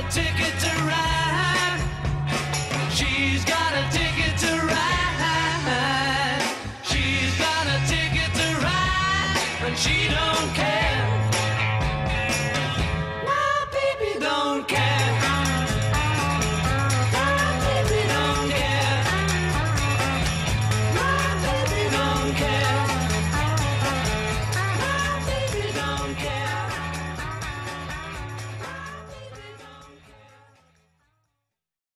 ticket to ride. She's got a ticket to ride. She's got a ticket to ride, and she don't